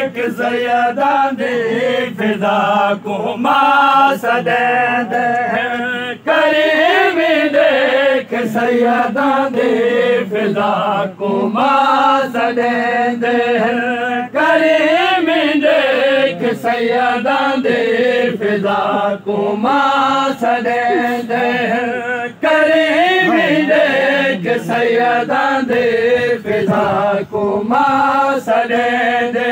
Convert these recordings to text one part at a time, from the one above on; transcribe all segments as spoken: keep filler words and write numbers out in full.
देख सैयदा दे फिजा को मां सदैंदे करीम देख सैयदा दे फिजा को मां सदैंदे करीम देख सैयदा दे फिजा को मां सदैंदे करीम देख सैयदा दे फिजा को मां सदैंदे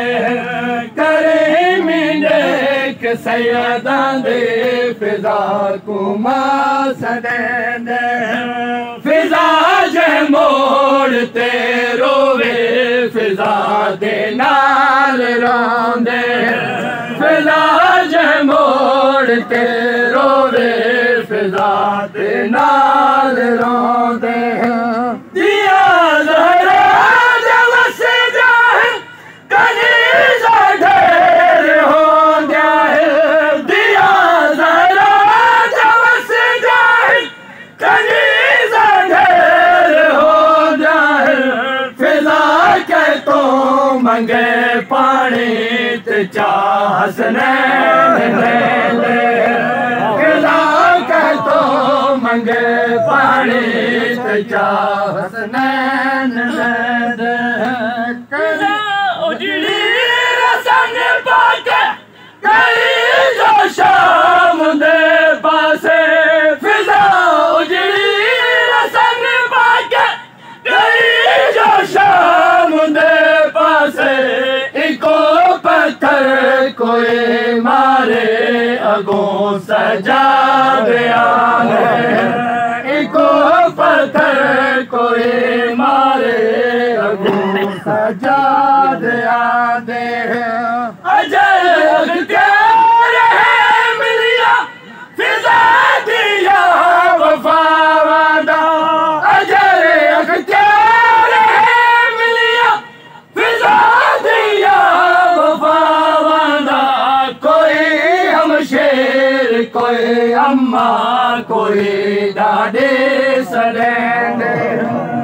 करीम देख सैयदा दे फिजा को मां सदैंदे फिजा जे मोड़ ते रोवे फिजा दे नाल रोंदे फिजा जे मोड़ ते रोवे फिजा दे नाल रोंदे दिया ज़हरा जब से जाए कनीज़ा ढेर होंदा है दिया ज़हरा जब से जाए कनीज़ा ढेर होंदा है फिजा के तो मंगे पानी ते चाह हसनैन दे फिजा के तो मंगे पानी ते चाह हसनैन दे फिजा उजड़ी रसन पाके गई जो शाम दे पासे फिजा उजड़ी रसन पाके गई जो शाम दे पासे इको पत्थर कोई मारे अगों सजा दिया इको पत्थर कोई मारे अगों सजा दिया दे अजय अख्तियार है मिलिया फिजा दिया वफा वादा अजय अख्तियार है मिलिया फिजा दिया वफा वादा कोई हमशेर कोई अम्मा कोई दादे सदैंदे